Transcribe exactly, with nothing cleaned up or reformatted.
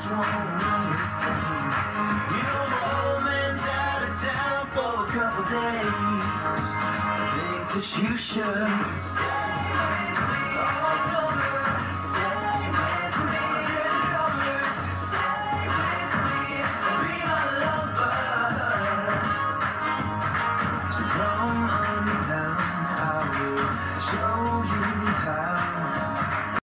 won't understand. You know my old man's out of town for a couple days. I think that you should stay.